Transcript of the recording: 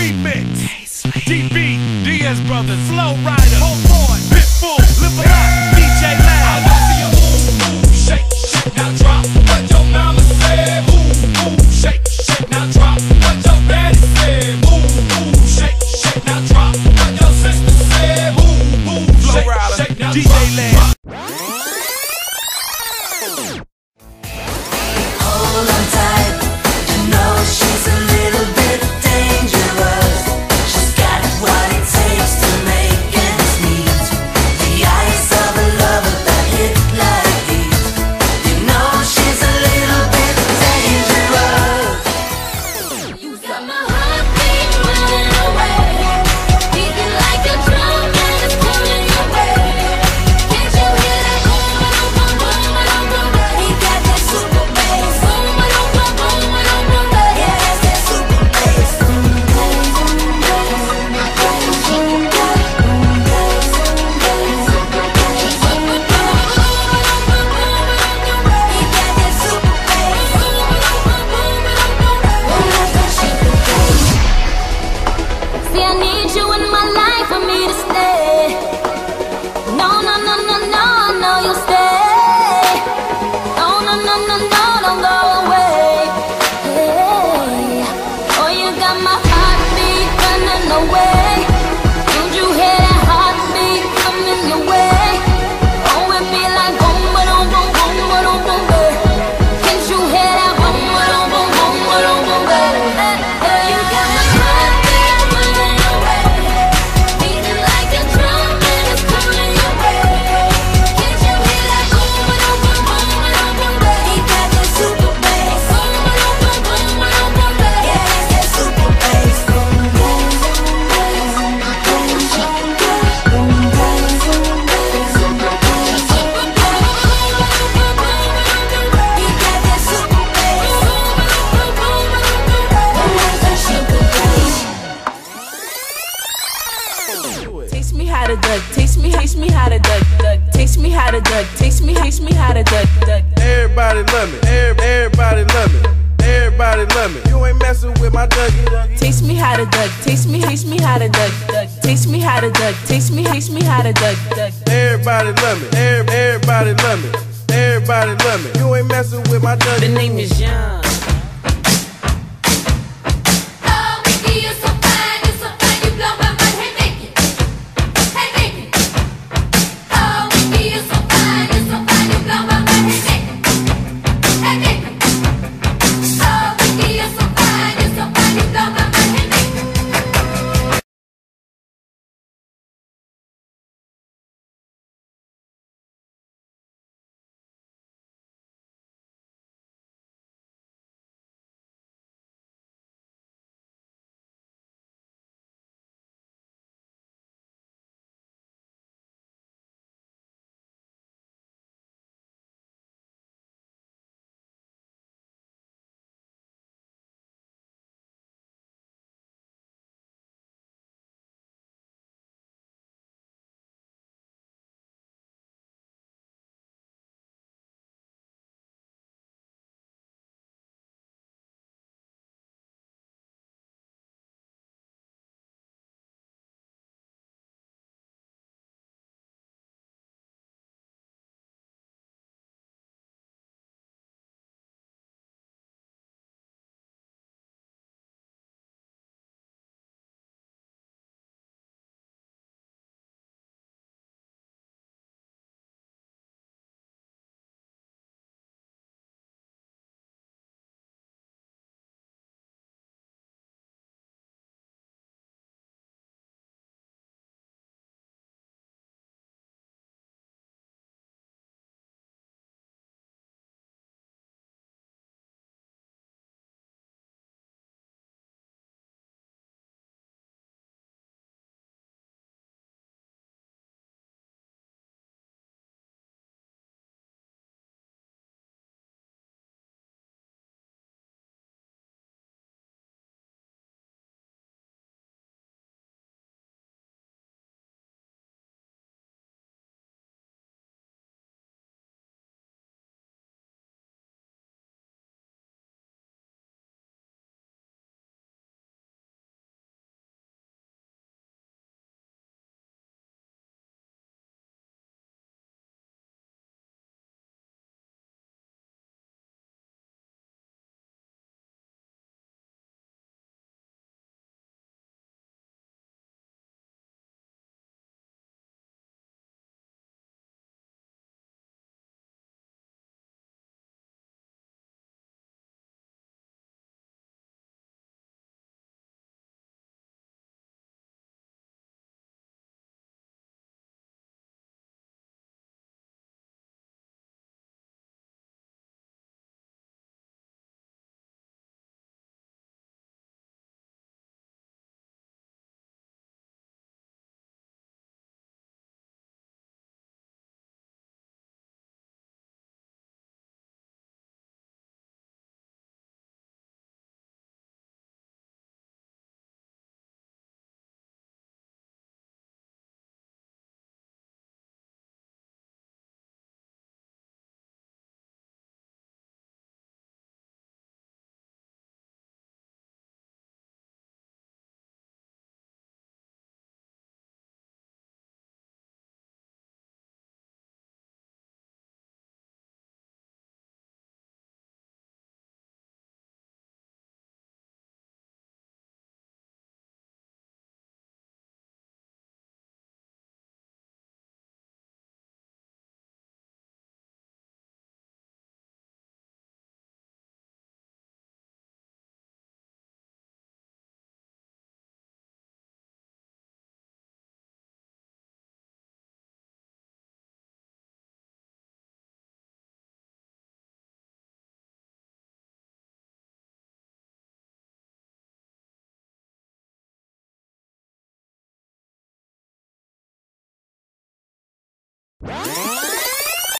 remix. DB, Diaz Brothers, Flow Rider, Whole Boy, Pitbull, Live a Lot, DJ Lab. I want to see you move, move, shake, shake, now drop. What your mama said, move, move, shake, shake, now drop. What your daddy said, move, move, shake, shake, now drop. What your sister said, move, move, Flow shake, Rider, shake, now DJ drop. Lab. Hold on tight, you know she's a little bit dangerous. She's got what it takes to make ends meet. The eyes of a lover that hit like heat. You know she's a little bit dangerous. You got my heartbeat running away, beating like a drum and it's pulling your way. Can't you hear that boom, boom, boom, boom, boom, boom, boom? He got that super bass. Boom, boom, boom, boom, boom, boom, boom. Yeah, that's that super bass. He got that super bass. See, I need you in my life for me to stay. No, no, no, no, no, no, you'll stay. No, no, no, no, no, don't go away. Hey. Oh, you got my heartbeat running away. Don't you hear that heartbeat coming your way? Oh, it be like boom, boom, boom, boom, boom, boom, boom. Can't you hear that boom, boom, boom, boom, boom, boom, boom? You got my heartbeat running away, beating like a drum and it's pulling your way. Can't you hear that boom, boom, boom, boom, boom, boom, boom? He got that super bass. Boom, boom, boom, boom, boom, boom, boom. Yeah, that's that super bass. He got that super bass. Taste me how to duck, taste me how to duck, taste me how to duck, taste me how to duck. Everybody love me, everybody love me, everybody love me. You ain't messing with my Dougie. Taste me how to duck, taste me how to duck, taste me how to duck, taste me how to duck. Everybody love me, everybody love me, everybody love me. You ain't messing with my Dougie. The name is Young. Bye.